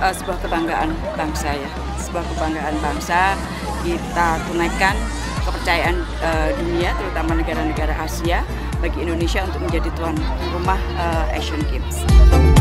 sebuah kebanggaan bangsa ya, sebuah kebanggaan bangsa. Kita tunaikan kepercayaan dunia, terutama negara-negara Asia, bagi Indonesia untuk menjadi tuan rumah Asian Games.